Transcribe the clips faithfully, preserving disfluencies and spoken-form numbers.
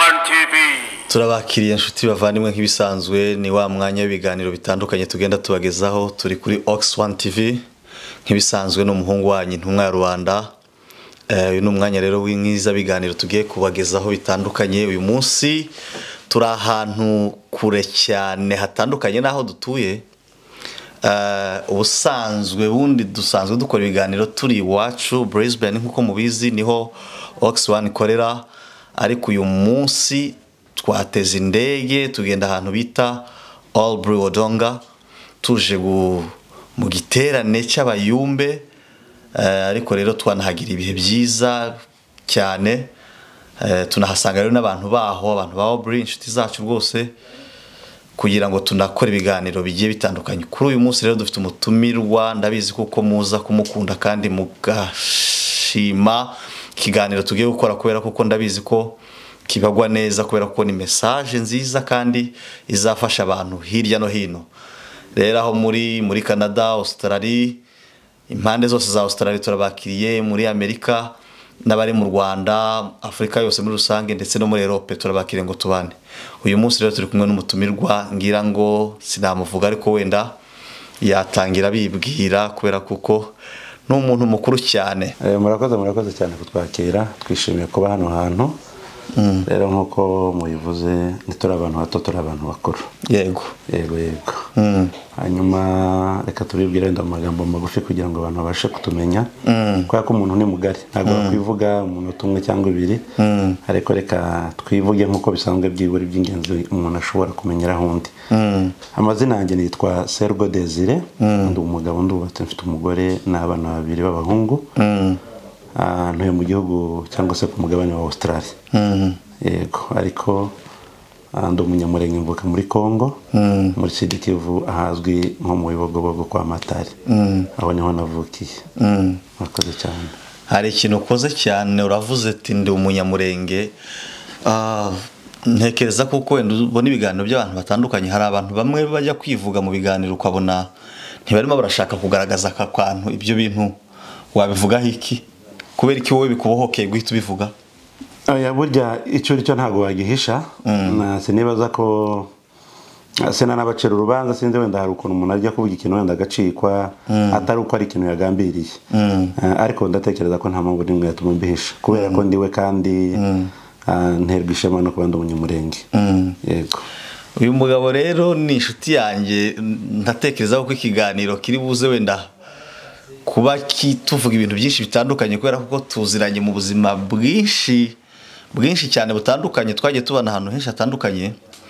One T V. Turabakiriye inshuti bavandimwe nk'ibisanzwe ni wa mwanya w'ibiganiro bitandukanye tugenda tubagezaho turi kuri Ox One T V nk'ibisanzwe n'umuhungu wanyu intumwa ya Rwanda. Eh uyu numwanya rero w'inkiza biganiro tugiye kubagezaho bitandukanye. Uyu munsi turi ahantu kure cyane hatandukanye naho dutuye. Uh, ubusanzwe bundi dusanzwe dukora ibiganiro turi iwacu Brisbane nkuko mubizi niho Ox One ikorera, ariko uyu munsi twateze indege tugenda ahantu bita Albury Wodonga tuje mu giterane cy'abayumbe. Uh, ariko rero twanahagira ibihe byiza cyane. Uh, tunahasanga rero n'abantu baho abantu ba Albury inshuti zacu rwose kugira ngo tunakora ibiganiro bigiye bitandukanye. Kuri uyu munsi rero dufite umutumirwa ndabizi kuko muza kumukunda kandi mugashima kiganiro tugiye gukora kubera kuko ndabizi ko kibagwa neza kubera ko ni message nziza kandi izafasha abantu hirya no hino. Rero aho muri muri Canada, Australia, impande zose za Australia turabakiriye, muri Amerika n'abari mu Rwanda, Afrika yose muri rusange ndetse no muri Europe turabakiriye ngo tubane. Uyu munsi rero turi kumwe n'umutumirwa ngira ngo sinamuvuga ariko wenda yatangira bibwira kubera kuko n'umuntu mukuru cyane. Eh murakoze murakoze cyane kutwakira, twishimiye kuba hano hantu. Mm. Rero nkuko muyivuze nitura abantu bato turi abantu bakuru. Yego. Yego yego. Mm. Hanyuma reka turibwire ndo amagambo magufi kugira ngo abantu babashe kutumenya. Mm. Kwa ko umuntu ni mugari ntabwo mm. kwivuga umuntu tumwe cyangwa ibiri. Mm. Ariko reka twivuge nkuko bisanzwe byiburi by'ingenzi umuntu ashobora kumenyera hundi. Mm. Amazina yanjye nitwa Sergo Desire. Mm. Ndi umugabo ndubatse mfite umugore n'abana babiri b'abahungu. Mm. Ah ntuye mu gihugu cyangwa se ku mugabane wa Australia. Mhm. Yego ariko ando umunyamurenge mvuka muri Kongo. Mhm. Muri Sud Kivu ahazwi nko mu Bibogobogo kwa Matari. Mhm. Aho niho navukiye. Mhm. Murakoze cyane. Hari ikintu ukoze cyane uravuze ati ndi umunyamurenge. Ah ntekereza kuko wenda ubona ibiganiro by'abantu batandukanye hari abantu bamwe bajya kwivuga mu biganiro ukabona ntibarimo barashaka kugaragaza aka kwantu ibyo bintu wabivugaho iki? Kubera iki wowe bikubohokeye guhita ubivuga? Aya burya icyo cyo ntago wagihisha. Mm. Na sinibaza ko sena nabacera urubanza sinze wenda hari ukuntu umuntu ajya kuvuga ikintu wenda agacikwa. Mm. Atari uko ari ikintu yagambiriye. Mm. Uh, ariko ndatekereza ko nta mpamvu nimwe yatuma mbihisha kubera mm. ko ndiwe kandi mm. uh, nterwa ishema no kubanda umunyamurenge. Mm. Yego. Uyu mugabo rero ni inshuti yanjye ndatekereza ko ikiganiro kiri buze wenda kuba kituvuga ibintu byinshi bitandukanye kubera kuko tuziranye mu buzima bwinshi bwinshi cyane butandukanye twagiye tubana ahantu henshi hatandukanye.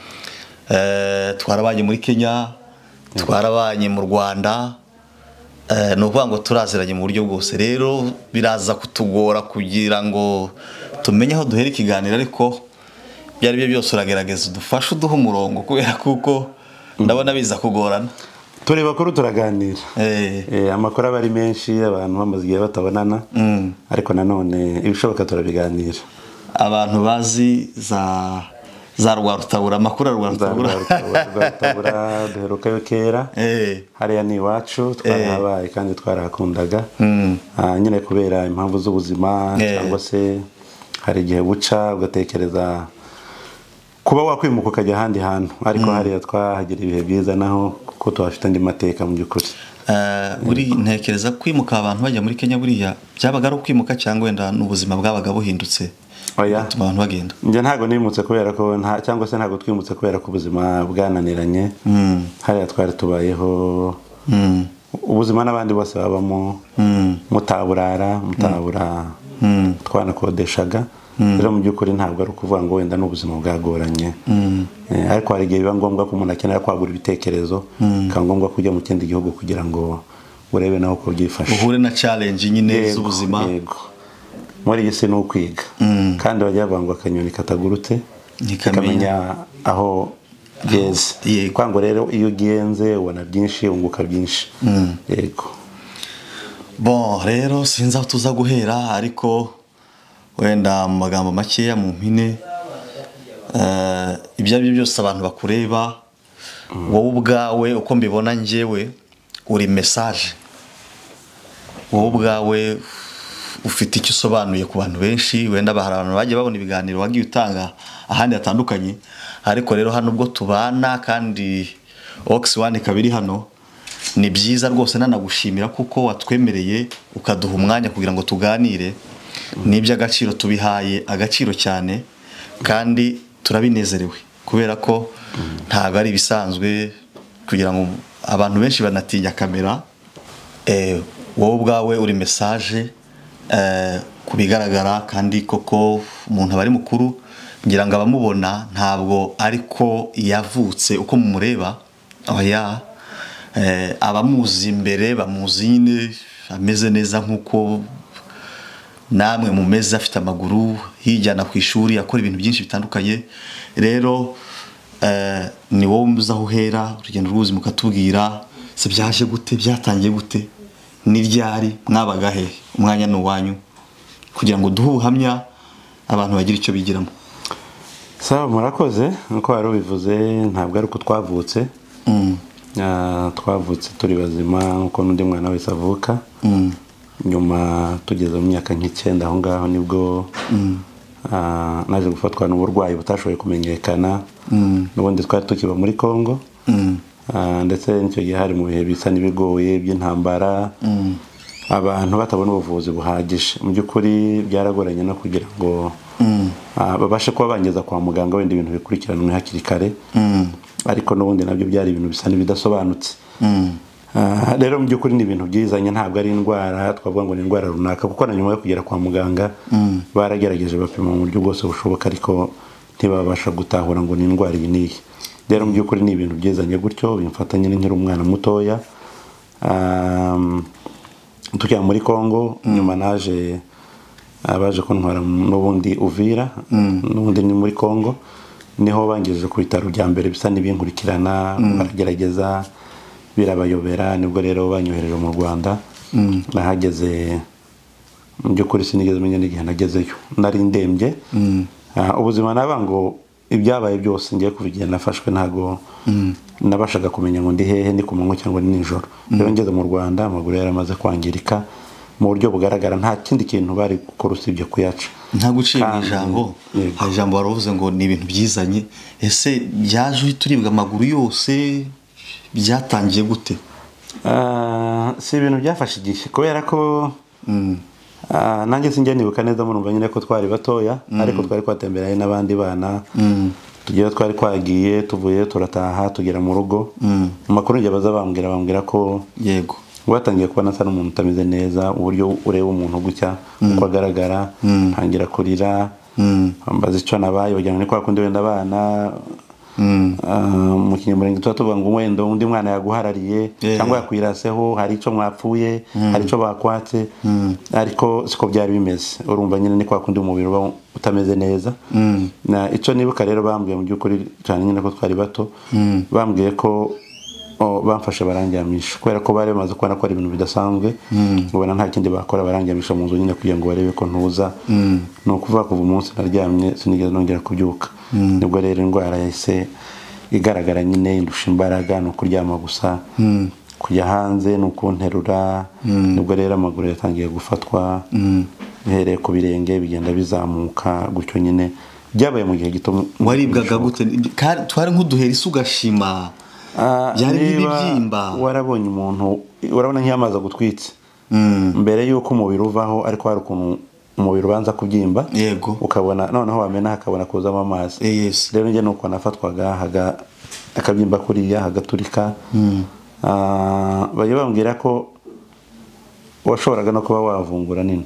Eh twarabanye muri Kenya, twarabanye mu Rwanda. Eh no kuvuga ngo turaziranye mu buryo bwose. Rero biraza kutugora kugira ngo tumenye aho duhera ikiganiro ariko byari byo byose uragerageza udufashe uduha umurongo kubera kuko ndabona biza kugorana. Turi bakuru turaganira. Eh eh amakora bari menshi abantu bamazigiye batabonana. Mm. Ariko nanone ibishoboka turabiganira. Abantu bazi za za Rwarutabura makuru Rwarutabura. Rwarutabura duheruka yo kera. Eh hariya ni iwacu twarabaye kandi twarakundaga. Mm. Ah nyine kubera impamvu z'ubuzima cyangwa se hari igihe buca ugatekereza kuba wakwimuka ukajya handi hantu ariko mm. hariya twahagira ibihe byiza naho kuko twafite andi mateka mu byukuri. Eh uh, uri ntekereza kwimuka abantu bajya muri Kenya buriya byabaga ari kwimuka cyangwa wenda n'ubuzima bwabaga buhindutse. Oya abantu bagenda. Nje ntago nimutse kubera ko nta cyangwa se ntago twimutse kubera ko ubuzima bwananiranye. Mm. Hariya twari tubayeho. Mm. Ubuzima n'abandi bose babamo. Mm. Mutaburara mutabura. Mm. Twanakodeshaga. Rero mu byukuri ntabwo ari kuvuga ngo wenda n'ubuzima bwagoranye. Mm. Eh ariko hari igihe biba ngombwa ko umuntu akenera kwagura ibitekerezo kandi ngombwa kujya mu kindi gihugu kugira ngo urebe naho ko byifashe. Uhure na challenge nyine z'ubuzima. Yego. Muri yise no kwiga. Mm. Kandi bajya bangwa akanyoni katagurutse nikamenya aho geze. Kwango rero iyo ugenze ubona byinshi unguka byinshi. Mm. Yego. Bon rero sinza tuza guhera ariko wenda mu magambo makeya mu mpine eh ibyo ari byose abantu bakureba wowe ubwawe uko mbibona njyewe uri message wowe ubwawe ufite icyo usobanuye ku bantu benshi, wenda abantu bagiye babona ibiganiro wagiye utanga ahandi hatandukanye, ariko rero hano ubwo tubana kandi Ox One ikaba iri hano, ni byiza rwose nanagushimira kuko watwemereye ukaduha umwanya kugira ngo tuganire. Ni iby'agaciro, tubihaye agaciro cyane kandi turabinezerewe kubera ko ntabwo ari ibisanzwe kugira ngo abantu benshi banatinya kamera. eh, wowe ubwawe uri message eh, kubigaragara, kandi koko umuntu aba ari mukuru, ngira ngo abamubona ntabwo ariko yavutse uko mumureba. Oya, eh, abamuzi imbere bamuzi nyine ameze neza nkuko namwe mumeze, afite amaguru, hijyana ku ishuri, akora ibintu byinshi bitandukanye. Rero eh, ni wowe umuza aho uhera urugendo rw'ubuzima ukatubwira se byaje gute, byatangiye gute, ni ryari, mwabaga he, umwanya ni uwanyu kugira ngo duhe ubuhamya abantu bagira icyo bigiramo. Sawa, murakoze. Nkuko wari ubivuze, ntabwo ari uko twavutse. mm. uh, twavutse turi bazima nkuko n'undi mwana wese avuka. mm. Nyuma tugeze mu myaka nk'icyenda aho ngaho nibwo mm. uh, naje gufatwa n'uburwayi butashoboye kumenyekana. mm. N'ubundi twari tukiba muri Kongo. mm. uh, ndetse n'icyo gihe hari mu bihe bisa n'ibigoye by'intambara. mm. abantu batabona ubuvuzi buhagije. Mu by'ukuri byaragoranye no kugira ngo mm. uh, babashe kuba bangeza kwa muganga wenda ibintu bikurikiranwe hakiri kare. mm. ariko n'ubundi nabyo byari ibintu bisa n'ibidasobanutse. mm. uh, rero mu by'ukuri ni ibintu byizanye, ntabwo ari indwara twavuga ngo ni indwara runaka, kuko na nyuma yo kugera kwa muganga mm. baragerageje bapima mu buryo bwose bushoboka, ariko ntibabasha gutahura ngo ni indwara iyi n'iyi. Rero mu by'ukuri ni ibintu byizanye gutyo, bimfatanye nkiri umwana mutoya. um, tukijya muri Kongo. mm. nyuma naje abaje kuntwara n'ubundi Uvira. mm. n'ubundi ni muri Kongo, niho bangejeje ku bitaro bya mbere bisa n'ibinkurikirana. mm. baragerageza birabayobera, nibwo rero banyohereje mu Rwanda. mm. nahageze mu by'ukuri sinigeze menya n'igihe nagezeyo, nari ndembye. mm. uh, ubuzima naba ngo ibyabaye byose ngiye kuva igihe nafashwe ntago mm. nabashaga kumenya ngo ndi hehe, ni ku manywa cyangwa ni nijoro. mm. rero ngeze mu Rwanda amaguru yaramaze kwangirika mu buryo bugaragara, nta kindi kintu bari gukora usibye kuyaca. nta guciye mu ijambo, hari ijambo waravuze ngo ni ibintu byizanye. Ese byaje uhita uribwa amaguru yose, byatangiye gute? uh, si ibintu byafashe igihe kubera ko mm. uh, nanjye sinjya nibuka neza, murumva nyine ko twari batoya. mm. ariko twari kwatemberanye n'abandi bana. mm. tugiye twari kwagiye tuvuye turataha tugera mu rugo. mm. amakuru njye baza bambwira bambwira ko yego watangiye kubona asa n'umuntu utameze neza, uburyo ureba umuntu gutya uko agaragara. ntangira kurira, mbaza icyo nabaye, wagira ngo ni kwa kundi wenda abana mu kinyamurenge tuba tuvuga ngo wenda undi mwana yaguharariye cyangwa yakwiraseho, hari icyo mwapfuye, hari icyo bakwatse. ariko siko byari bimeze, urumva nyine ni kwa kundi umubiri uba utameze neza. na icyo nibuka rero bambwiye mu by'ukuri cyane nyine ko twari bato, bambwiye ko oh bamfashe barangyamisha kubera ko bari bamaze kubona ko ari ibintu bidasanzwe. ubona nta kindi bakora, barangyamisha mu nzu nyine kugira ngo barebe ko ntuza. no kuva kuva umunsi naryamye sinigeze nongera kubyuka. nibwo rero indwara yahise igaragara nyine, indusha imbaraga, no kuryama gusa, kujya hanze no kunterura. nibwo rero amaguru yatangiye gufatwa, bihereye ku birenge bigenda bizamuka gutyo nyine. byabaye mu gihe gito. waribwaga gute? twari nk'uduhera isi ugashima, byari bibyimba. warabonye umuntu, urabona nk'iyamaza gutwitse mbere yuko umubiri uvaho, ariko hari ukuntu umubiri ubanza kubyimba, yego, ukabona noneho wamena hakabona kuzamo amazi. yes. rero njye nuko nafatwaga haga akabyimba kuriya hagaturika. ah bayo bambwira ko washoboraga no kuba wavungura nino,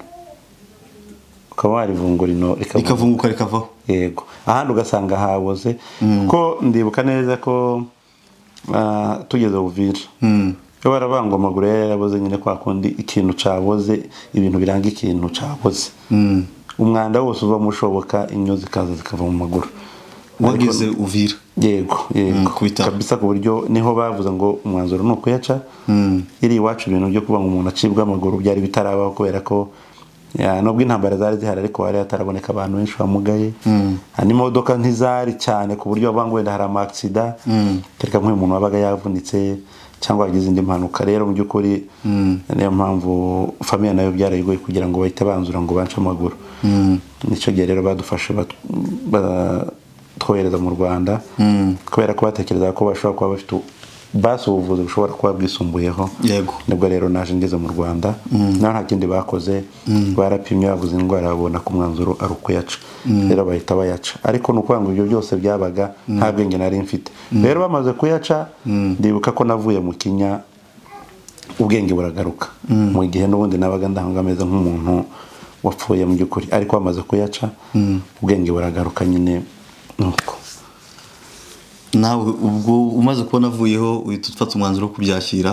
ukaba warivungura ino rikavunguka rikavaho. yego, ahandi ugasanga haboze. ko ndibuka neza ko Uh, tugeze Uvira. mm. yo barabanga amaguru yaraboze nyine kwa kundi ikintu caboze, ibintu biranga ikintu caboze. mm. umwanda wose uva mushoboka, inyozi kaza zikava mu maguru. wageze Uvira? yego yego, mm, kabisa, ku buryo niho bavuze ngo umwanzuro no kuyaca. mm. iri iwacu ibintu byo kuba ngo umuntu acibwa amaguru byari bitarabaho, kubera ko ya nubwo intambara zari zihari, ariko hari hataraboneka abantu benshi bamugaye. hari imodoka ntizari cyane ku buryo bavanga wenda hari ama accident, kereka nk'uyu muntu wabaga yavunitse cyangwa wagize indi mpanuka. Rero mu by'ukuri niyo mpamvu famiye nayo byarayigoye kugira ngo bahite banzura ngo bance amaguru. Nicyo gihe rero badufashe batwohereza mu Rwanda kubera ko batekereza ko bashobora kuba bafite basi ubuvuzi bushobora kuba bwisumbuyeho. Yego. Nibwo rero naje ngeze mu Rwanda naho nta kindi bakoze, barapimye bavuze indwara babona ku mwanzuro ari uko yaca, rero bahita bayaca. Ariko nuko ngo ibyo byose byabaga nta bwenge nari mfite. Rero bamaze kuyaca ndibuka ko navuye mu kinya ubwenge buragaruka, mu gihe n'ubundi nabaga ndahanga ameze nk'umuntu wapfuye mu by'ukuri, ariko bamaze kuyaca ubwenge buragaruka nyine nuko. Nawe ubwo umaze kubona avuyeho uhita ufata umwanzuro wo kubyakira?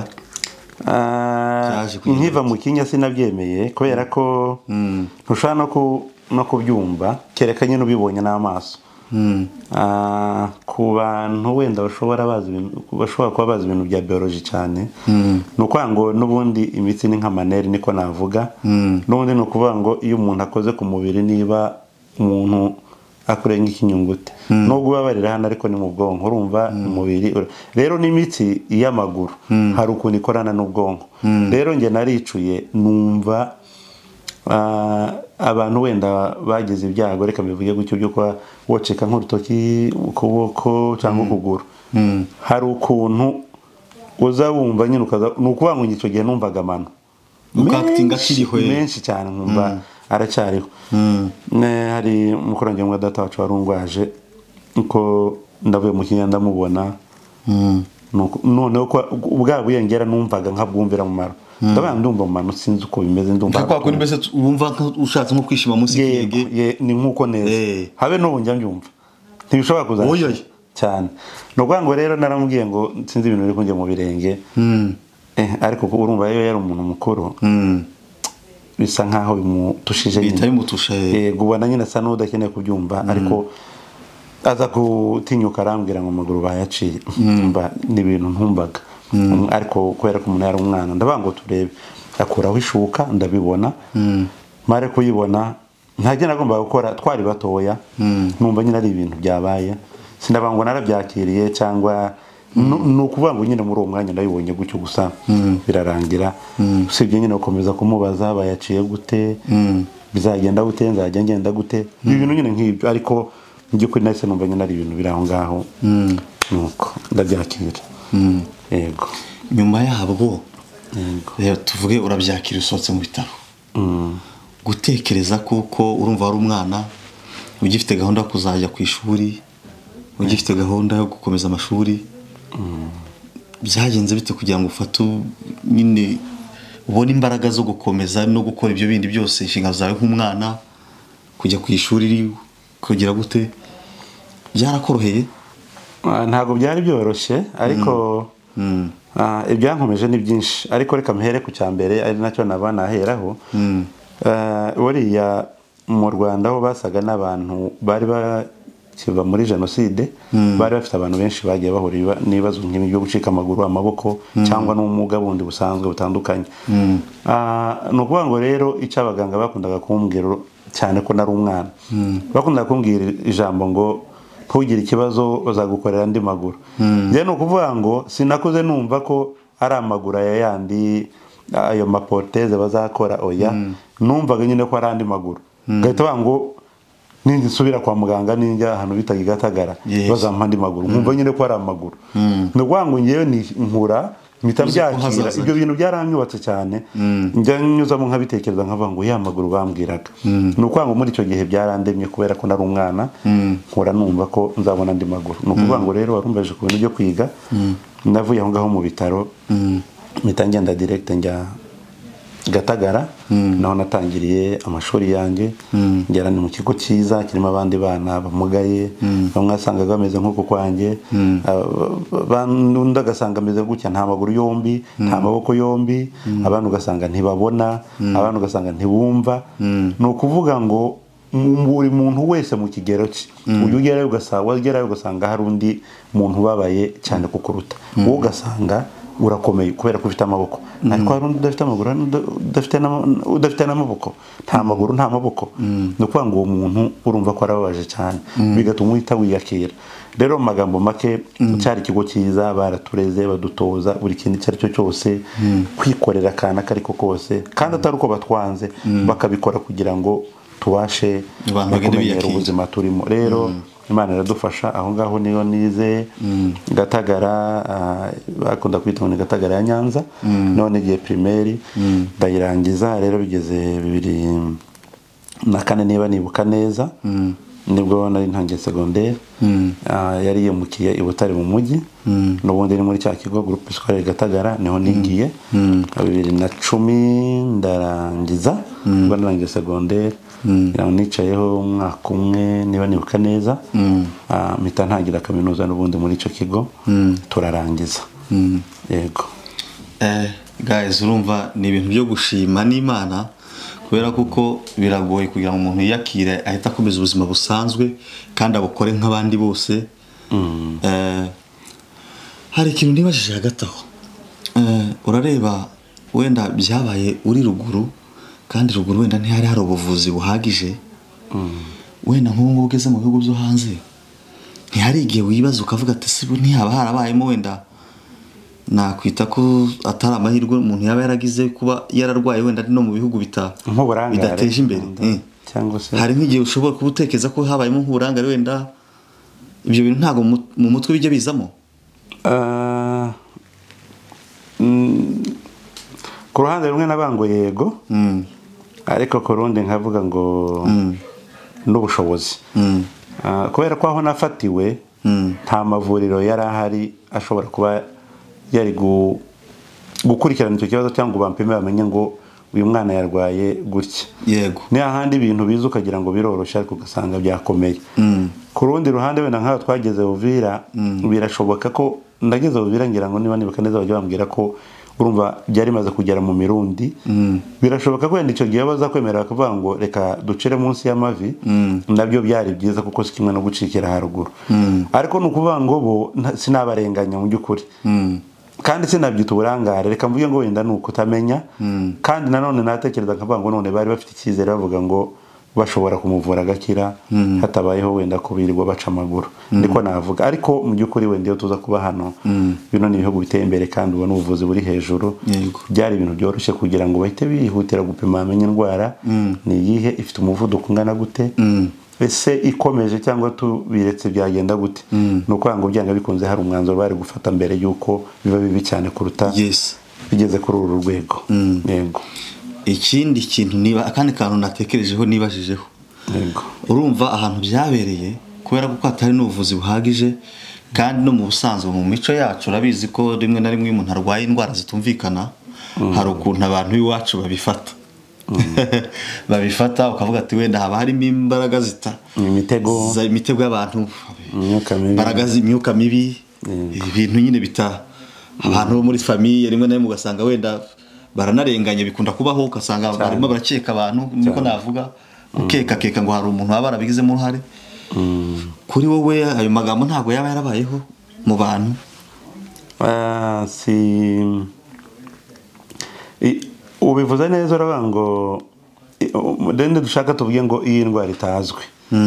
Nkiva mu kinya sinabyemeye kubera ko ntushobora no kubyumva kereka nyine ubibonye n'amaso. Ku bantu wenda bashobora kuba bazi ibintu bya biology cyane, ni ukuvuga ngo n'ubundi imitsi ni nk'amaneri niko navuga. N'ubundi ni ukuvuga ngo iyo umuntu akoze ku mubiri, niba umuntu akurenga ikinyungute nubwo babarira hano ariko ni mu bwonko, urumva umubiri. Rero n'imitsi y'amaguru hari ukuntu ikorana n'ubwonko. Rero nge naricuye numva abantu wenda bagize ibyago, reka bivuge gutyo, byo kwa woceka nk'urutoki, ukuboko cyangwa ukuguru, hari ukuntu uza wumva nyine ukaza, ni ukuvuga ngo icyo gihe numvaga amano menshi cyane, nkumva aracyariho. Hari umukorange wa data wacu warungwaje uko ndavuye mu kinya ndamubona, noneho ubwa buyengera numvaga nkabwumvira mu maro, ndabana ndumva mu mano sinzi uko bimeze, ndumva kwa ko mbese wumva ushatse nko kwishima munsi y'ikirenge, ni nkuko neza habe n'ubu njya mbyumva ntibishobora kuza cyane. No ngo rero naramubwiye ngo sinzi ibintu biri kunjye mu birenge, ariko urumva iyo yari umuntu mukuru bisa nkaho bimutushije nyine, bitari mutusha. Yego, ubona nyine asa n'udakeneye kubyumva, ariko aza gutinyuka arambwira ngo amaguru bayaciye. Mba ni ibintu ntumbaga, ariko kubera ko umuntu yari umwana ndavuga ngo turebe, akuraho ishuka ndabibona. Mare kuyibona ntajye nagomba gukora, twari batoya, numva nyine ari ibintu byabaye, sinavuga ngo narabyakiriye cyangwa ni ukuvuga ngo nyine muri uwo mwanya ndabibonye gutyo gusa birarangira. Usibye nyine gukomeza kumubaza bayaciye gute, bizagenda gute, nzajya ngenda gute, ibintu nyine nk'ibyo. Ariko ngikuri nahise numva nyine ari ibintu biri aho ngaho, nuko ndabyakira. Yego. Nyuma yabwo rero tuvuge urabyakira usohotse mu bitaro, gutekereza kuko urumva ari umwana ugifite gahunda yo kuzajya ku ishuri, ugifite gahunda yo gukomeza amashuri, byagenze bite kugira ngo ufate nyine ubone imbaraga zo gukomeza no gukora ibyo bindi byose, inshingano zawe nk'umwana, kujya ku ishuri kugira gute? Byarakoroheye? Ntabwo byari byoroshye, ariko ibyankomeje ni byinshi, ariko reka mhere ku cyambere ari nacyo naba naheraho. Buriya mu Rwanda ho basaga n'abantu bari bakiva muri jenoside, bari bafite abantu benshi bagiye bahura n'ibibazo nk'ibi byo gucika amaguru, amaboko, cyangwa n'ubumuga bundi busanzwe butandukanye. Ni ukuvuga ngo rero icyo abaganga bakundaga kumbwira cyane ko nari umwana, bakundaga kumbwira ijambo ngo ntugire ikibazo bazagukorera andi maguru. Njye ni ukuvuga ngo sinakuze numva ko ari amaguru aya yandi, ayo maporteze bazakora, oya, numvaga nyine ko ari andi maguru. Gahita bavuga ngo ninjye nsubira kwa muganga, ninjya ahantu bitaga Gatagara bazampa andi maguru, nkumva nyine ko ari amaguru. Ni ukuvuga ngo ngewe nkura mpita byakira, ibyo bintu byaranyubatse cyane, njya nyuzamo nkabitekereza nkavuga ngo ya maguru bambwiraga. Ni ukuvuga ngo muri icyo gihe byarandemye kubera ko nari umwana, nkura numva ko nzabona andi maguru. Ni ukuvuga ngo rero warumvaje ku bintu byo kwiga, navuye aho ngaho mu bitaro, mpita ngenda direct njya Gatagara, naho natangiriye amashuri yanjye. Ngera ni mu kigo cyiza kirimo abandi bana bamugaye, bamwe asangaga bameze nk'uko kwanjye, abandi ugasanga ameze gutya, nta maguru yombi, nta maboko yombi, abantu ugasanga ntibabona, abantu ugasanga ntibumva. Ni ukuvuga ngo buri muntu wese mu kigero cye, uyu ugerayo ugasanga hari undi muntu ubabaye cyane kukuruta, wowe ugasanga urakomeye kubera ko ufite amaboko ariko hari undi udafite amaguru udafite udafite n'amaboko nta maguru nta maboko no kwanga uwo muntu urumva ko arababaje cyane bigatuma uhita wiyakira rero magambo make cyari ikigo cyiza baratureze badutoza buri kintu cyari cyo cyose kwikorera kana kariko kose kandi atari uko batwanze bakabikora kugira ngo tubashe kumenyera ubuzima turimo rero Imana iradufasha aho ngaho niyo nize Gatagara bakunda kwita ngo Gatagara ya Nyanza none giye primaire ndayirangiza rero bigeze bibiri na kane niba nibuka neza nibwo nari ntangiye secondaire yari yemukiye i Butare mu mujyi n'ubundi ni muri cya kigo groupe scolaire Gatagara niho nigiye bibiri na cumi ndarangiza ubwo narangiye secondaire nicayeho umwaka umwe niba nibuka neza mpita ntangira kaminuza n'ubundi muri icyo kigo turarangiza yego guys urumva ni ibintu byo gushima n'Imana kubera kuko biragoye kugira ngo umuntu yakire ahita akomeza ubuzima busanzwe kandi abukore nk'abandi bose hari ikintu nibajije hagati aho urareba wenda byabaye uri ruguru kandi ruguru wenda ntihari hari ubuvuzi buhagije wenda nk'ubu ugeze mu bihugu byo hanze ntihari igihe wibaza ukavuga ati sibu ntihaba harabayemo wenda nakwita ko atari amahirwe umuntu yaba yaragize kuba yararwaye wenda no mu bihugu bita bidateje imbere cyangwa se hari nk'igihe ushobora kubutekereza ko habayemo nk'uburangare wenda ibyo bintu ntago mu mutwe bijya bizamo ku ruhande rumwe nabango yego ariko ku rundi nkavuga ngo n'ubushobozi kubera ko aho nafatiwe nta mavuriro yari ahari ashobora kuba yari gukurikirana icyo kibazo cyangwa bampime bamenye ngo uyu mwana yarwaye gutya yego ni ahandi ibintu biza ukagira ngo biroroshye ariko ugasanga byakomeye ku rundi ruhande wenda nk'aho twageze Uvira birashoboka ko ndageze Uvira ngira ngo niba nibuka neza bajya bambwira ko urumva byari maze kugera mu mirundi birashoboka ko wenda icyo gihe baza kwemera kuvuga ngo reka ducire munsi y'amavi nabyo byari byiza kuko si kimwe no gucikira haruguru ariko nukuvuga ngo bo sinabarenganya mu by'ukuri kandi sinabyita uburangare reka mvuge ngo wenda nuko utamenya kandi nanone natekereza nkavuga ngo none bari bafite icyizere bavuga ngo bashobora kumuvura agakira hatabayeho wenda kubirirwa baca amaguru niko navuga ariko mu by'ukuri wenda iyo tuza kuba hano bino ni ibihugu biteye imbere kandi ubona ubuvuzi buri hejuru byari ibintu byoroshye kugira ngo bahite bihutira gupima amenye indwara ni iyihe ifite umuvuduko ungana gute ese ikomeje cyangwa tubiretse byagenda gute nuko ngo byanga bikunze hari umwanzuro bari gufata mbere yuko biba bibi cyane kuruta bigeze kuri uru rwego yego ikindi kintu niba akandi kantu natekerejeho nibajijeho yego urumva ahantu byabereye kubera ko atari n'ubuvuzi buhagije kandi no mu busanzwe mu mico yacu urabizi ko rimwe na rimwe umuntu arwaye indwara zitumvikana hari ukuntu abantu b'iwacu babifata babifata ukavuga ati wenda haba harimo imbaraga zita imitego imitego y'abantu imbaraga z'imyuka mibi ibintu nyine bita abantu bo muri famille rimwe na rimwe ugasanga wenda baranarenganye bikunda kubaho ugasanga barimo barakeka abantu niko navuga ukeka keka ngo hari umuntu waba barabigizemo uruhare kuri wowe ayo magambo ntago yaba yarabayeho mu bantu si ubivuze neza uravuga ngo dende dushaka tuvuge ngo iyi ndwara itazwi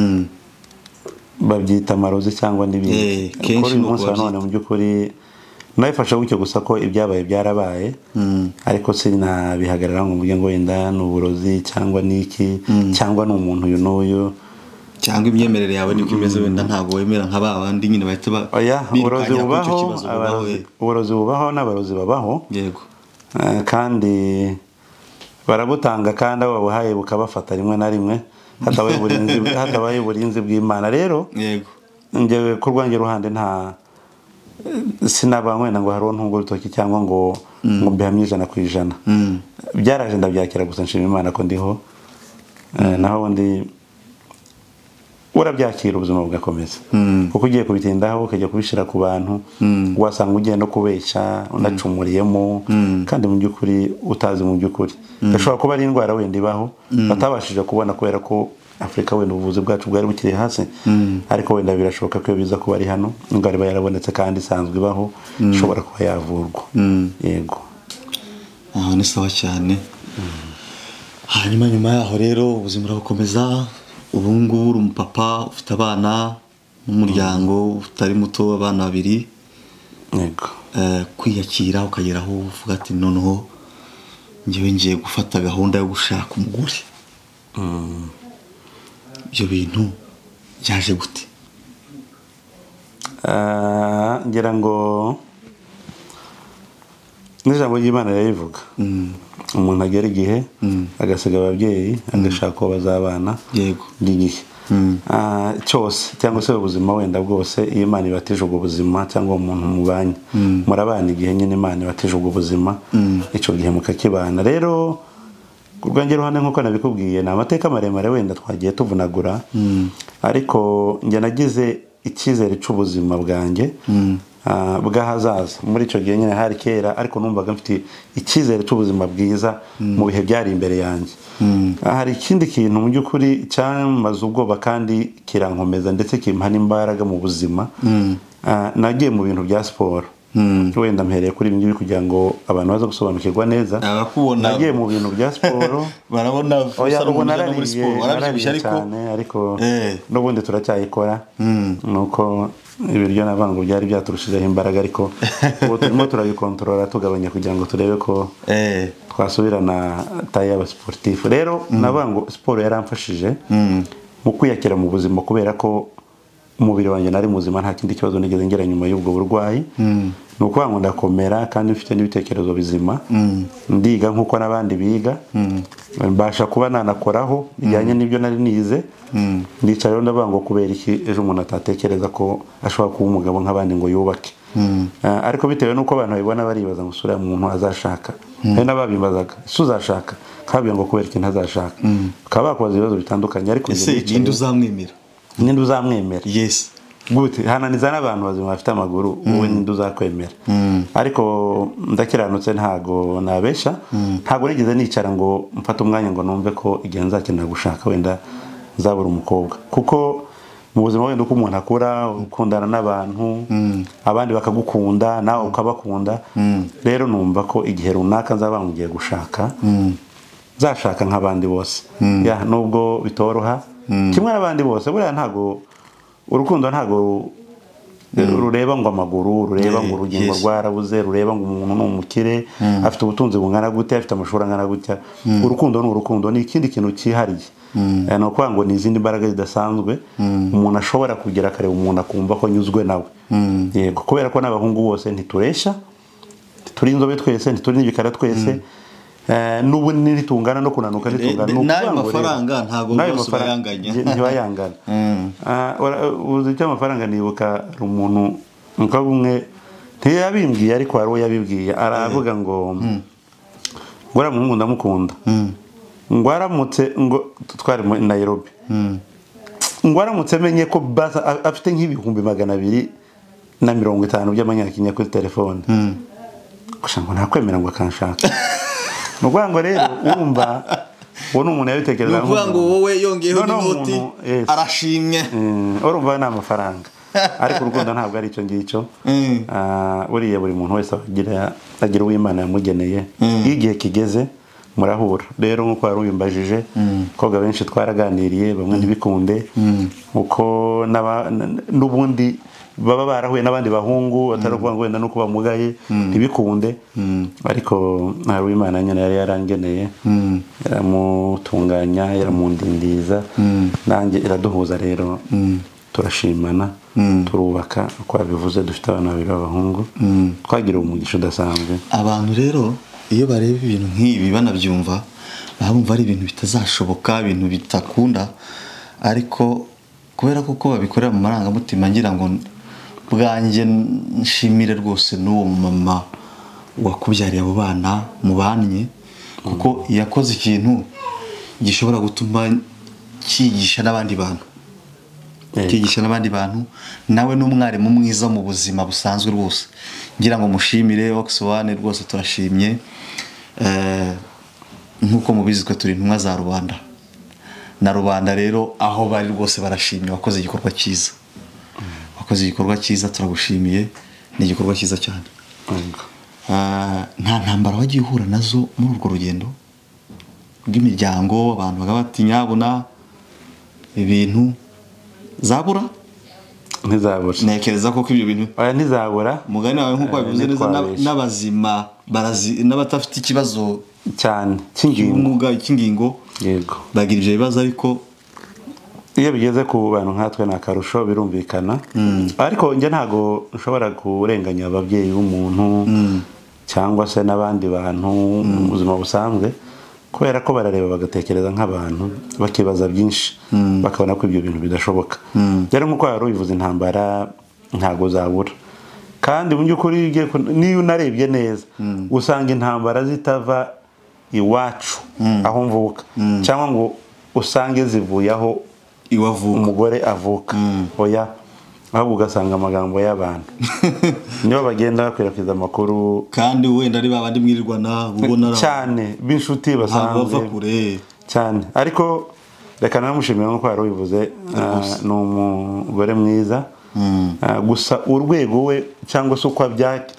babyita amarozi cyangwa n'ibindi kuri uyu munsi wa none mu by'ukuri nayifasha gutyo gusa ko ibyabaye byarabaye ariko sinabihagarara ngo mvuge ngo wenda ni uburozi cyangwa niki cyangwa ni umuntu uyu n'uyu cyangwa imyemerere yawe niko imeze wenda ntago wemera nka babandi nyine bahita ba uburozi bubaho uburozi bubaho n'abarozi babaho yego kandi barabutanga kandi abo babuhaye bukabafata rimwe na rimwe hatabaye uburinzi hatabaye uburinzi bw'Imana rero yego ngewe ku rwanjye ruhande nta sinabanywe ngo hariho ntungo rutoki cyangwa ngo ngo mbihamye ijana ku ijana byaraje ndabyakira gusa nshima Imana ko ndiho naho ndi urabyakira ubuzima bugakomeza kuko ugiye kubitindaho ukajya kubishira ku bantu wasanga ugiye no kubeshya unacumuriyemo kandi mu by'ukuri utazi mu by'ukuri gashobora kuba ari indwara wenda ibaho batabashije kubona kubera ko Afurika wenda ubuvuzi bwacu bwari bukiri hasi ariko wenda birashoboka ko biza kuba ari hano indwara iba yarabonetse kandi isanzwe ibaho ishobora kuba yavurwa. Yego, aha ni sawa cyane. Hanyuma nyuma yaho rero ubuzima burakomeza. Ubu ngubu uri umupapa ufite abana n'umuryango utari muto, abana babiri. yego, kwiyakira ukageraho uvuga ati noneho ngiye ngiye gufata gahunda yo gushaka umugore. Ibyo bintu byaje gute? ngira ngo n'ijambo ry'Imana ririvuga umuntu agera igihe agasiga ababyeyi agashaka uwo bazabana. Yego, n'igihe cyose cyangwa se ubuzima wenda bwose iyo Imana ibatije ubwo buzima cyangwa umuntu mubanye murabana igihe nyine Imana ibatije ubwo buzima icyo gihe mukakibana. Rero kurwanjye ruhande nkuko nabikubwiye ni amateka maremare wenda twagiye tuvunagura ariko njye nagize icyizere cy'ubuzima bwanjye bw'ahazaza. Muri icyo gihe nyine hari kera ariko numvaga mfite icyizere cy'ubuzima bwiza mu bihe byari imbere yanjye. Hari ikindi kintu mu by'ukuri cyamaze ubwoba kandi kirankomeza ndetse kimpa n'imbaraga mu buzima. Nagiye mu bintu bya siporo, wenda mpereye kuri ibi ngibi kugira ngo abantu baze gusobanukirwa neza. Nagiye mu bintu bya siporo barabona ubona muri siporo warabyibushye ariko n'ubundi turacyayikora nuko ibiryo navango byari byaturushijeho imbaraga ariko ubu turimo turabikontorora tugabanya kugira ngo turebe ko twasubirana taye y'abasportif. Rero navango siporo yaramfashije mu kwiyakira mu buzima kubera ko umubiri wanjye nari muzima nta kindi kibazo nigeze ngira nyuma y'ubwo burwayi. Nuko ngo ndakomera kandi mfite n'ibitekerezo bizima, ndiga nkuko nabandi biga, mbasha kuba nanakoraho bijyanye n'ibyo nari nize. Ndicara rero ndavango kubera iki ejo umuntu atatekereza ko ashobora kuba umugabo nk'abandi ngo yubake. Ariko bitewe nuko abantu babibona baribaza ngo sura umuntu azashaka, hari n'ababimbazaga ese uzashaka kabye ngo kubera iki ntazashaka, bakaba bakoze ibibazo bitandukanye. Ariko ese ninde uzamwemera? Ninde uzamwemera? Yes, gute hananiza n'abantu bazima bafite amaguru wowe ninde uzakwemera? Ariko ndakiranutse ntago nabesha, ntago nigeze nicara ngo mfate umwanya ngo numve ko igihe nzakenera gushaka wenda nzabura umukobwa. Kuko mu buzima wenda uko umuntu akura ukundana n'abantu abandi bakagukunda nawe ukabakunda. Rero numva ko igihe runaka nzaba ngiye gushaka zashaka nk'abandi bose, ya nubwo bitoroha kimwe n'abandi bose. Buriya ntago urukundo ntago rureba ngo amaguru, rureba ngo urugingo rwarabuze, rureba ngo umuntu ni umukire afite ubutunzi bungana gute, afite amashuri angana gutya. Urukundo ni urukundo, ni ikindi kintu cyihariye. No ukuvuga ngo ni izindi mbaraga zidasanzwe umuntu ashobora kugera akareba umuntu akumva ko nyuzwe nawe. Yego, kubera ko n'abahungu bose ntituresha, ntituri inzobe twese, ntituri n'ibikara twese, n'ubu nitungana no kunanuka nitungana. Nayo mafaranga ntago bose bayanganya, ntibayangana. Uzi icyo amafaranga nibuka umuntu mukaba umwe ntiyabimbwiye ariko hari uwo yabibwiye, aravuga ngo ngora mu nkunda mukunda ngo aramutse ngo twari muri Nairobi, ngo aramutse menye ko basa afite nk'ibihumbi magana abiri na mirongo itanu by'amanyakenya kuri telefone, gusa ngo nakwemera ngo akanshaka. Nukuvuga ngo rero urumva uwo ni umuntu yabitekereza, nukuvuga ngo wowe yongeyeho n'inoti arashimye, urumva ni amafaranga. Ariko urukundo ntabwo ari icyo ngicyo. Buriya buri muntu wese agira agira uwo Imana yamugeneye, iyo igihe kigeze murahura. Rero nkuko wari ubimbajije koga benshi twaraganiriye, bamwe ntibikunde uko n'ubundi baba barahuye n'abandi bahungu atari kuvuga ngo wenda nuko bamugaye ntibikunde. Ariko hari uw'Imana nyine yari yarangeneye, yaramutunganya, yaramundindiza, nanjye iraduhuza. Rero turashimana, turubaka uko yabivuze, dufite abana babiri b'abahungu, twagira umugisha udasanzwe. Abantu rero iyo bareba ibintu nk'ibi banabyumva babumva ari ibintu bitazashoboka, ibintu bitakunda, ariko kubera kuko babikorera mu marangamutima, ngira ngo bwanjye nshimire rwose n'uwo mama wakubyariye abo bana mubanye, kuko yakoze ikintu gishobora gutuma cyigisha n'abandi bantu, cyigisha n'abandi bantu. Nawe n'umwarimu mwiza mu buzima busanzwe rwose, ngira ngo mushimire Ox One rwose, turashimye. Nkuko mubizi twe turi intumwa za rubanda, na rubanda rero aho bari rwose barashimye wakoze igikorwa cyiza wakoze igikorwa cyiza turagushimiye ni igikorwa cyiza cyane nta ntambara wagiye uhura nazo muri urwo rugendo rw'imiryango abantu bagaba bati nyabona ibintu zabura ntizabura ntekereza ko ibyo bintu oya ntizabura mugani wawe nkuko wabivuze neza n'abazima barazi n'abatafite ikibazo cyane cy'ingingo cy'ingingo yego bagira ibyo bibazo ariko iyo bigeze ku bantu nkatwe na karusho birumvikana ariko njye ntago nshobora kurenganya ababyeyi b'umuntu cyangwa se n'abandi bantu mu buzima busanzwe kubera ko barareba bagatekereza nk'abantu bakibaza byinshi bakabona ko ibyo bintu bidashoboka rero nk'uko wari ubivuze intambara ntago zabura kandi mu by'ukuri niyo unarebye neza usanga intambara zitava iwacu aho mvuka cyangwa ngo usange zivuye aho umugore avuka oya ahubwo ugasanga amagambo y'abantu nibo bagenda bakwirakwiza amakuru kandi wenda ari babandi mwirirwana ubona cyane b'inshuti basanzwe cyane ariko reka namushimira nko wari ubivuze ni umugore mwiza gusa urwego we cyangwa se uko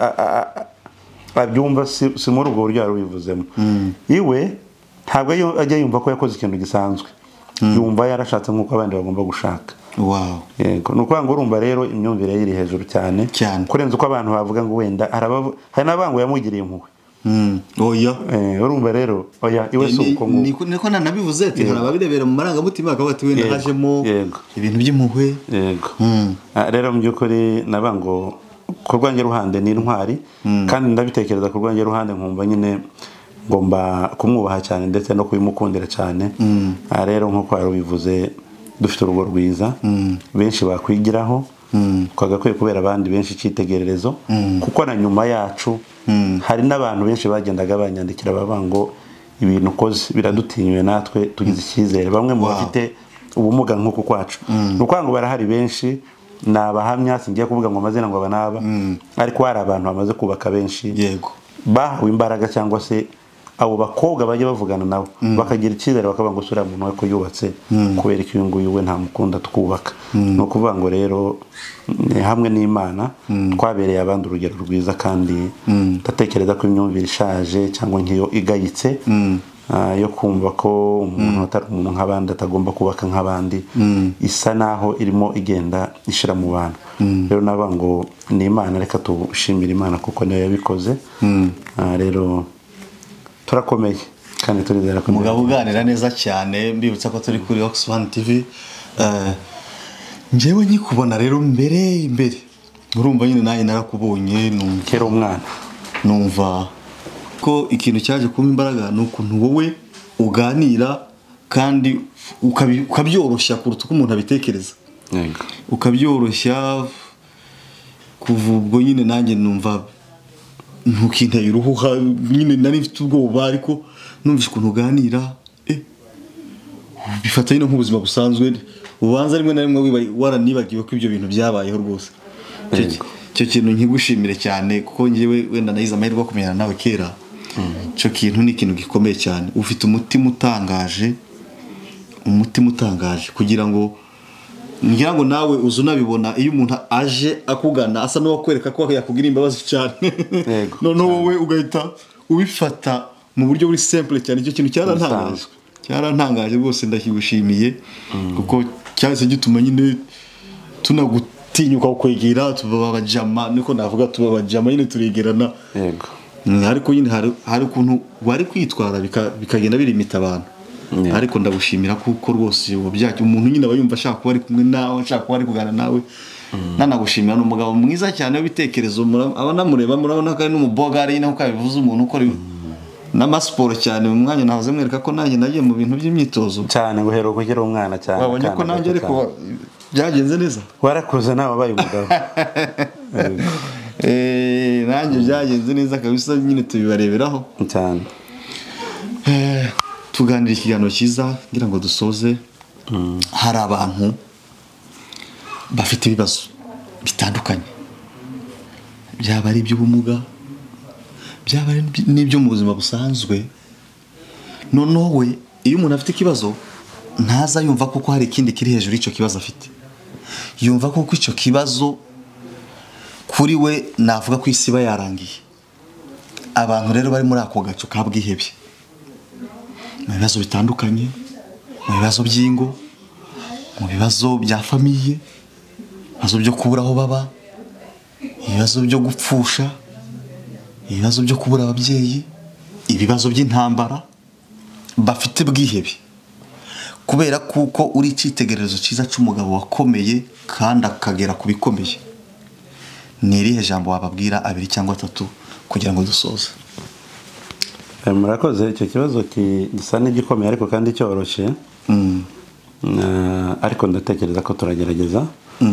abyumva si muri ubwo buryo yari ubivuzemo iwe ntabwo ajya yumva ko yakoze ikintu gisanzwe yumva yarashatse nk'uko abandi bagomba gushaka wow yego ni ukuvuga ngo urumva rero imyumvire iri hejuru cyane kurenza uko abantu bavuga ngo wenda hari n'abantu yamugiriye impuhwe oya urumva rero oya iwe si uko nguko niko nanabivuze ati hari ababirebera mu marangamutima bakaba bati wenda hajemo ibintu by'impuhwe yego rero mu by'ukuri naba ngo ku rwanjye ruhande ni intwari kandi ndabitekereza ku rwanjye ruhande nkumva nyine ngomba kumwubaha cyane ndetse no kubimukundira cyane rero nk'uko wari ubivuze dufite urugo rwiza benshi bakwigiraho twagakwiye kubera abandi benshi icyitegererezo kuko na nyuma yacu hari n'abantu benshi bagendaga banyandikira baba ngo ibintu ukoze biradutinyuye natwe tugize icyizere bamwe mu bafite ubumuga nk'uku kwacu ni ukuvuga ngo barahari benshi ni abahamya singiye kuvuga ngo amazina ngo aba n'aba ariko hari abantu bamaze kubaka benshi bahawe imbaraga cyangwa se abo bakobwa bajya bavugana nabo bakagira icyizere bakavuga ngo sura muntu we ko yubatse kubera ko uyu nguyu we nta mukunda twubaka ni ukuvuga ngo rero hamwe n'Imana twabereye abandi urugero rwiza kandi ndatekereza ko imyumvire ishaje cyangwa nk'iyo igayitse yo kumva ko umuntu atari umuntu nk'abandi atagomba kubaka nk'abandi isa naho irimo igenda ishira mu bantu rero navuga ngo ni Imana reka tushimire Imana kuko niyo yabikoze rero turakomeye kandi turizera ko mugabo uganira neza cyane mbibutsa ko turi kuri Ox One T V njyewe nyikubona rero mbere imbere urumva nyine naye narakubonye kera umwana numva ko ikintu cyaje kuma imbaraga n'ukuntu wowe uganira kandi ukabyoroshya kuruta uko umuntu abitekereza ukabyoroshya kuva ubwo nyine nanjye numva ntukinteye uruhuha nyine nari mfite ubwoba ariko numvise ukuntu uganira bifata nyine nk'ubuzima busanzwe ubanza rimwe na rimwe waranibagiwe ko ibyo bintu byabayeho rwose icyo kintu nkigushimire cyane kuko ngewe wenda nayize amahirwe yo kumenyana nawe kera icyo kintu ni ikintu gikomeye cyane ufite umutima utangaje umutima utangaje kugira ngo ngira ngo nawe uzu nabibona iyo umuntu aje akugana asa n'uwakwereka ko yakugira imbabazi cyane none wowe ugahita ubifata mu buryo buri simple cyane icyo kintu cyarantangaje cyarantangaje rwose ndakigushimiye kuko cyahise gituma nyine tunagutinyuka kwegera tubabajama niko navuga tubabajama nyine turegerana yego ariko nyine hari ukuntu wari kwitwara bikagenda birimita abantu ariko ndagushimira kuko rwose ubyaki umuntu nyine abayumva ashaka kuba ari kumwe nawe ashaka kuba ari kugana nawe nanagushimira n'umugabo mwiza cyane w'ibitekerezo abanamureba murabona ko ari n'umubogari nyine uko bivuze umuntu ukora n'amasiporo cyane mu mwanya nahoze mwereka ko nanjye nagiye mu bintu by'imyitozo cyane guhera ukiri umwana cyane wabonye ko nanjye ariko byagenze neza warakuze nawe wabaye umugabo eh nanjye byagenze neza kabisa nyine tubibareberaho cyane tuganira ikiganiro cyiza ngira ngo dusoze hari abantu bafite ibibazo bitandukanye byaba ari iby'ubumuga byaba ari n'ibyo mu buzima busanzwe noneho we iyo umuntu afite ikibazo ntaza yumva kuko hari ikindi kiri hejuru y'icyo kibazo afite, yumva kuko icyo kibazo kuri we navuga ko isi iba yarangiye. Abantu rero bari muri ako gace ka bwihebye, mu bibazo bitandukanye, mu bibazo by'ingo, mu bibazo bya famiye, ibibazo byo kubura aho baba, ibibazo byo gupfusha, ibibazo byo kubura ababyeyi, ibibazo by'intambara, bafite bwihebe kubera kuko uri icyitegererezo cyiza cy'umugabo wakomeye kandi akagera ku bikomeye. Ni irihe jambo wababwira abiri cyangwa atatu kugira ngo dusoze? Murakoze. Icyo kibazo gisa n'igikomeye ariko kandi cyoroshye, ariko ndatekereza ko turagerageza.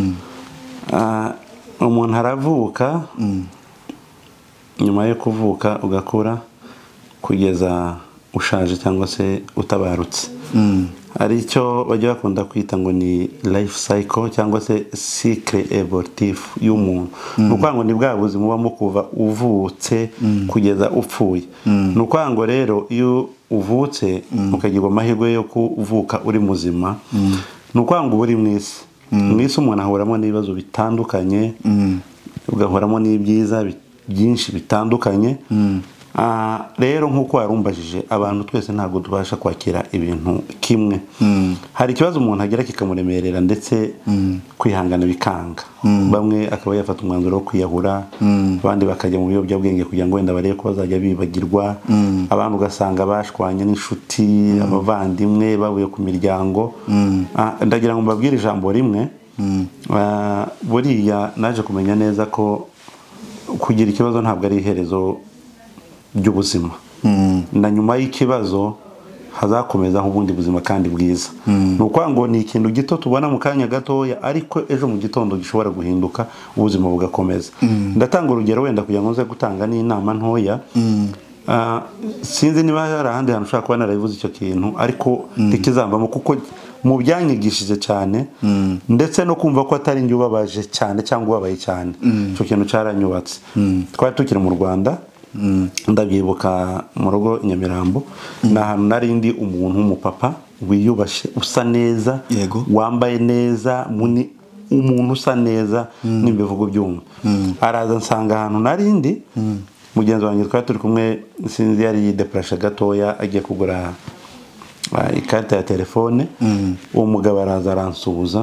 Umuntu aravuka, nyuma yo kuvuka ugakura kugeza ushaje cyangwa se utabarutse, hari icyo bajya bakunda kwita ngo ni life cycle cyangwa se cycle evolutive y'umuntu. Ni ukuvuga ngo ni bwa buzima ubamo kuva uvutse kugeza upfuye. Ni ukuvuga ngo rero iyo uvutse ukagirwa amahirwe yo kuvuka uri muzima, ni ukuvuga ngo uba uri mu isi. Mu isi umuntu ahoramo n'ibibazo bitandukanye, ugahoramo n'ibyiza byinshi bitandukanye. Rero nk'uko warumbajije, abantu twese ntabwo tubasha kwakira ibintu kimwe. Hari ikibazo umuntu agira kikamuremerera ndetse kwihangana bikanga. Bamwe akaba yafata umwanzuro wo kwiyahura, abandi bakajya mu biyobyabwenge kugira ngo wenda barebe ko bazajya bibagirwa, abantu ugasanga bashwanye n'inshuti, abavandimwe bavuye ku miryango. Ndagira ngo mbabwire ijambo rimwe, buriya naje kumenya neza ko kugira ikibazo ntabwo ari iherezo ry'ubuzima. Na nyuma y'ikibazo hazakomezaho ubundi buzima kandi bwiza. Ni ukuvuga ngo ni ikintu gito tubona mu kanya gatoya, ariko ejo mu gitondo gishobora guhinduka, ubuzima bugakomeza. Ndatanga urugero wenda kugira ngo nze gutanga n'inama ntoya. Sinzi niba hari ahandi hantu ushobora kuba narabivuze icyo kintu, ariko ntikizambamo kuko mu byanyigishije cyane, ndetse no kumva ko atari njye ubabaje cyane cyangwa ubabaye cyane. Icyo kintu cyaranyubatse. Twari tukiri mu Rwanda, ndabyibuka mu rugo i Nyamirambo, ni ahantu nari ndi umuntu w'umupapa wiyubashye, usa neza, wambaye neza, umuntu usa neza n'imbivugo byumva. Araza nsanga ahantu nari ndi, mugenzi wanjye twari turi kumwe, sinzi yari yideparashe gatoya agiye kugura ikarita ya telefone. Uwo mugabo araza aransuhuza,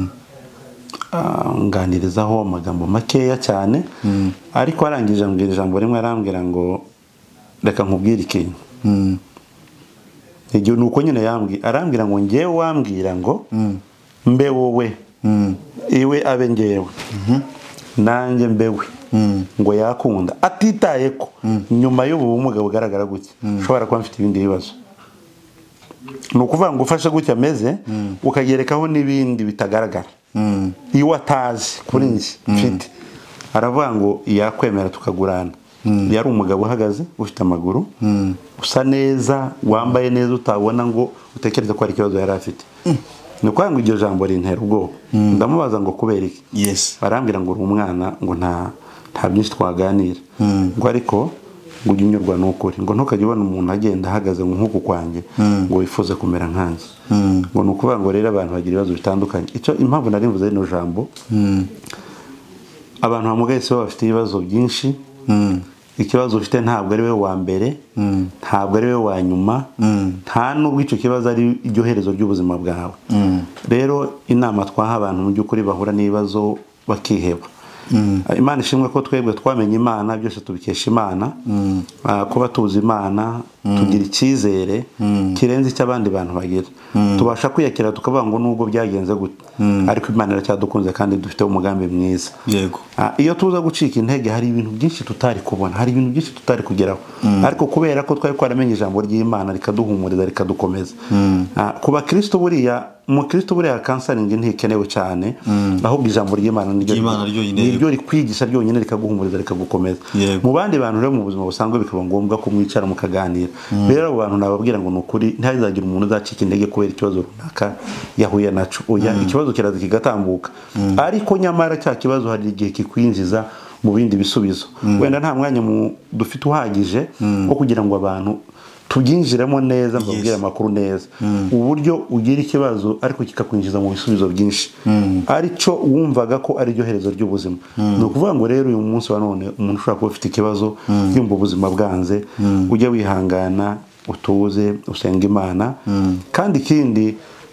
nganirizaho amagambo makeya cyane, ariko arangije ambwira ijambo rimwe, arambwira ngo reka nkubwire ikintu. Igihe nuko nyine yambwira, arambwira ngo ngewe wambwira ngo mbe wowe, iwe abe ngewe, nanjye mbewe, ngo yakunda, atitaye ko nyuma y'ubu bumuga bugaragara gutya ushobora kuba mfite ibindi bibazo. Ni ukuvuga ngo ufashe gutya ameze, ukagerekaho n'ibindi bitagaragara, iyo atazi kuri njye mfite, aravuga ngo yakwemera tukagurana. Yari umugabo uhagaze, ufite amaguru, usa neza, wambaye neza, utabona ngo utekereze ko hari ikibazo yari afite. Ni ukuvuga ngo iryo jambo rintera ubwoba. Ndamubaza ngo kubera iki? Barambwira ngo uri umwana, ngo nta nta byinshi twaganira, ngo ariko ngo ujye unyurwa n'ukuri, ngo ntukajye ubona umuntu agenda ahagaze nk'uku kwanjye ngo wifuze kumera nkanjye. Ngo ni ukuvuga ngo rero abantu bagira ibibazo bitandukanye. Icyo impamvu nari mvuze rino jambo, abantu bamugaye se bafite ibibazo byinshi. Ikibazo ufite ntabwo ari we wa mbere, ntabwo ari we wa nyuma, nta n'ubwo icyo kibazo ari iryo herezo ry'ubuzima bwawe. Rero inama twaha abantu mu by'ukuri bahura n'ibibazo bakiheba. Imana ishimwe ko twebwe twamenye Imana, byose tubikesha Imana. Kuba tuzi Imana, tugira icyizere kirenze icyo abandi bantu bagira. Tubasha kwiyakira tukavuga ngo nubwo byagenze gute, ariko Imana iracyadukunze kandi dufite umugambi mwiza. Yego. Iyo tuza gucika intege, hari ibintu byinshi tutari kubona, hari ibintu byinshi tutari kugeraho, ariko kubera ko twari kwaramenye ijambo ry'Imana rikaduhumuriza, rikadukomeza. Kuba Kristo buriya, mu Kristo buriya kansaringi ntikenewe cyane, ahubwo ijambo ry'Imana niryo rikwigisha ryonyine, rikaguhumuriza, rikagukomeza. Mu bandi bantu rero mu buzima busanzwe bikaba ngombwa ko mwicara mukaganira. Rero abo bantu nababwira ngo nukuri ntihazagira umuntu uzacika intege kubera ikibazo runaka yahuye naco. Oya, ikibazo kiraza kigatambuka, ariko nyamara cya kibazo hari igihe kikwinjiza mu bindi bisubizo. Wenda nta mwanya dufite uhagije wo kugira ngo abantu tubyinjiremo neza mbabwira amakuru neza uburyo ugira ikibazo ariko kikakwinjiza mu bisubizo byinshi aricyo wumvaga ko ari ryo herezo ry'ubuzima ni ukuvuga ngo rero uyu munsi wa none umuntu ushobora kuba ufite ikibazo yumva ubuzima bwanze ujya wihangana utuze usenga Imana kandi ikindi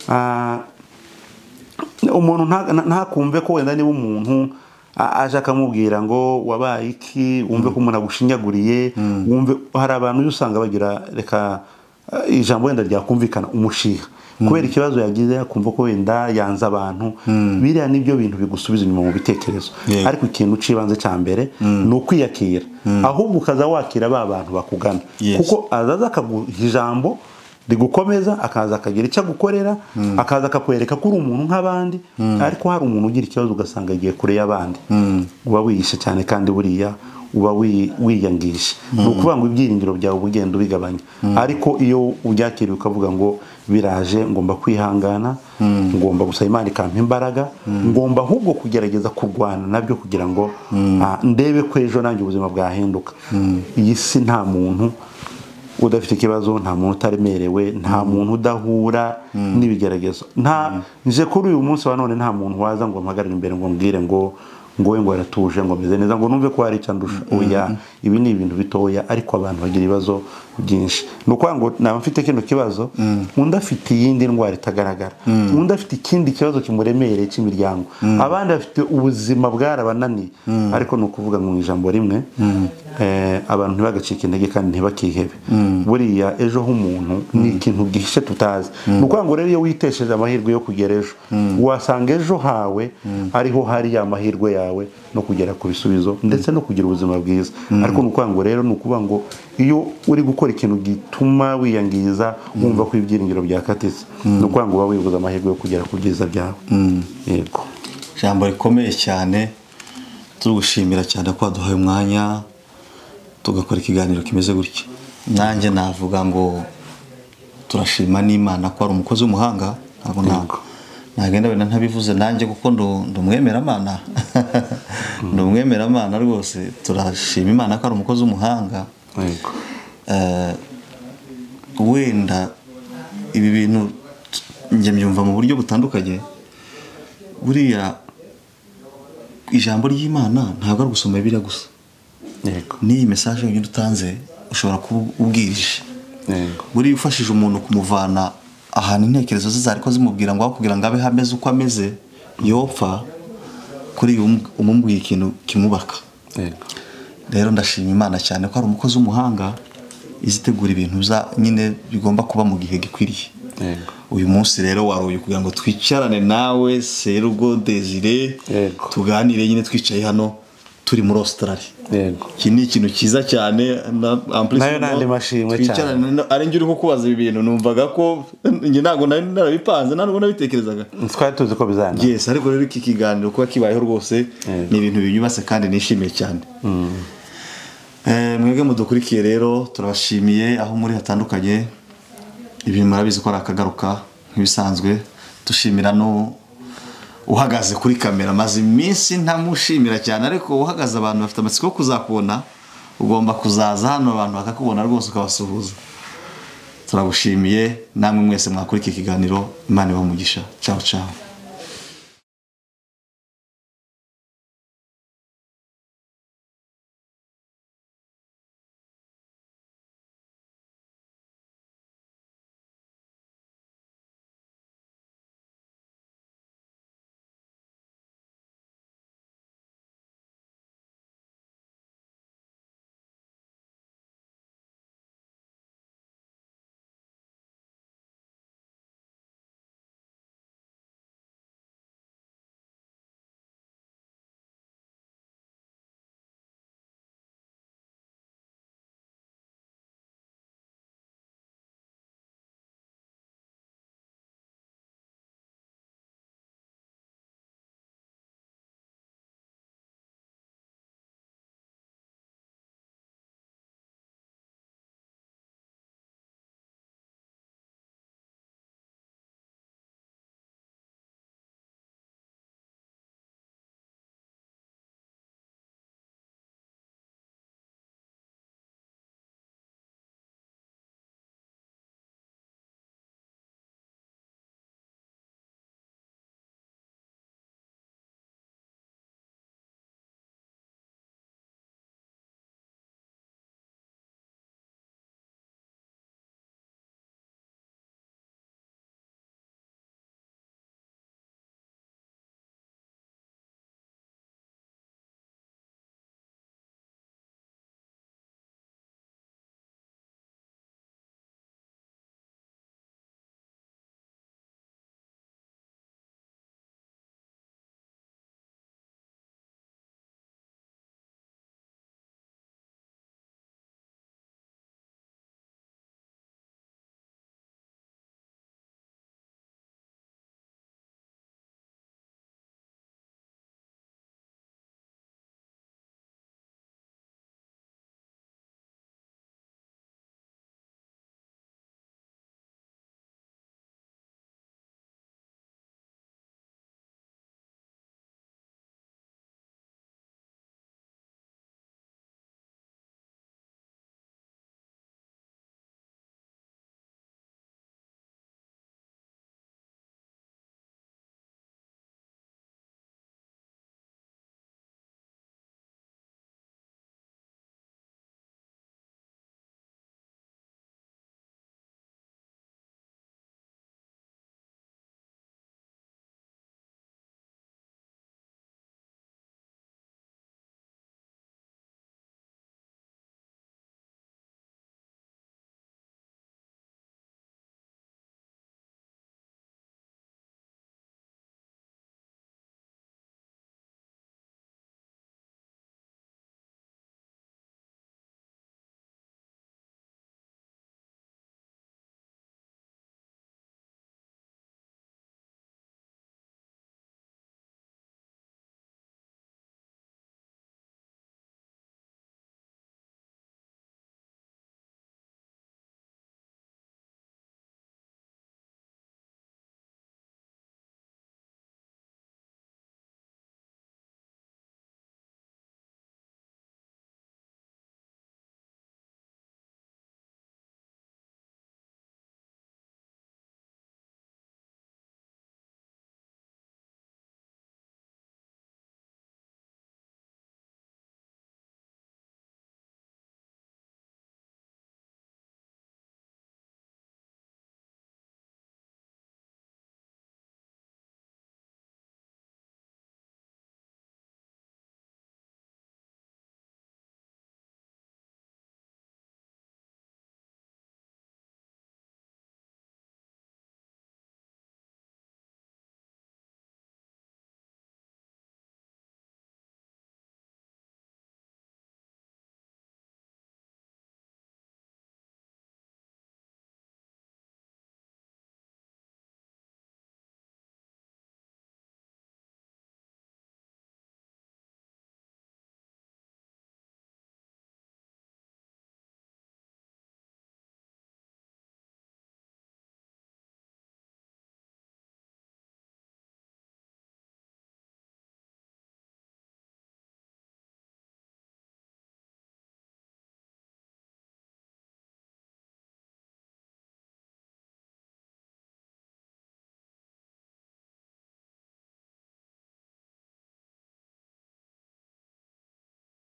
umuntu ntakumve ko wenda niba umuntu aje akamubwira ngo wabaye iki wumve ko umuntu agushinyaguriye wumve hari abantu usanga bagira reka ijambo wenda ryakumvikana umushiha kubera ikibazo yagize akumva ko wenda yanze abantu biriya nibyo bintu bigusubiza inyuma mu bitekerezo ariko ikintu cibanze cya mbere ni ukwiyakira ahubwo ukaza wakira ba bantu bakugana kuko azaza akaguha ijambo rigukomeza akaza akagira icyo agukorera akaza akakwereka ko uri umuntu nk'abandi ariko hari umuntu ugira ikibazo ugasanga agiye kure y'abandi uba wiyishe cyane kandi buriya uba wiyangisha ni ukuvuga ngo ibyiringiro byawe ugenda ubigabanya ariko iyo ubyakiriye ukavuga ngo biraje ngomba kwihangana ngomba gusaba Imana ikampa imbaraga ngomba ahubwo kugerageza kurwana nabyo kugira ngo ndebe ko ejo nanjye ubuzima bwahinduka iyi si nta muntu udafite ikibazo nta muntu utaremerewe nta muntu udahura n'ibigeragezo nta nje kuri uyu munsi wa none nta muntu waza ngo mpagarare imbere ngo mbwire ngo ngo we ngo yaratuje ngo meze neza ngo numve ko hari cyandusha oya ibi ni ibintu bitoya ariko abantu bagira ibibazo byinshi nuko ngo naba mfite kino kibazo undi afite yindi ndwara itagaragara undi afite ikindi kibazo kimuremereye cy'imiryango abandi bafite ubuzima bwarabananiye ariko no kuvuga mu ijambo rimwe eh abantu ntibagacika intege kandi ntibakihebe buriya ejo h'umuntu ni ikintu gihishe tutazi nuko ngo rero iyo witesheje amahirwe yo kugera ejo wasanga ejo hawe ariho hari ya mahirwe yawe no kugera ku bisubizo ndetse no kugira ubuzima bwiza ariko nuko ngo rero nukuvuga ngo iyo uri gukora ikintu gituma wiyangiza wumva ko ibyiringiro byakatitse nuko ngo uba wibuza amahirwe yo kugera ku byiza byawe yego jambo rikomeye cyane tugushimira cyane ko waduhaye umwanya tugakora ikiganiro kimeze gutya nanjye navuga ngo turashima n'Imana ko ari umukozi w'umuhanga ntabwo ntabwo nagenda wenda ntabivuze nanjye kuko ndumwemera Imana ndumwemera Imana rwose turashima Imana ko ari umukozi w'umuhanga yego eh wenda ibi bintu njye mbyumva mu buryo butandukanye buriya ijambo ry'Imana ntabwo ari gusoma Bibiliya gusa yego ni message y'ibyo utanze ushobora kububwirije yego buri ufashije umuntu kumuvana ahantu intekerezo ze zariko zimubwira ngo akubwira ngo abe hameze uko ameze yopfa kuri umubwiye ikintu kimubaka yego rero ndashima Imana cyane ko ari umukozi w'umuhanga izitegura ibintu za nyine bigomba kuba mu gihe gikwiriye yego uyu munsi rero waruye kugira ngo twicarane nawe Serugo Desire tuganire nyine twicaye hano turi muri Australia yego iki ni ikintu cyiza cyane nayo nandi mashimwe cyane ari ngi uri kukubaza ibi bintu numvaga ko nge nago narabipanze ntabwo nabitekerezaga twari tuzi ko bizana yes ariko rero iki kiganiro kuba kibayeho rwose ni ibintu binyubase kandi nishimiye cyane eh mwebwe mudukurikiye rero turabashimiye aho muri hatandukanye ibintu marabizi ko arakagaruka nk'ibisanzwe dushimira no uhagaze kuri kamera maze iminsi ntamushimira cyane ariko uhagaze abantu bafite amatsiko kuzakubona ugomba kuzaza hano abantu bakakubona rwose ukabasuhuza turagushimiye namwe mwese mwakuri iki kiganiro Imana ibahe umugisha ciao ciao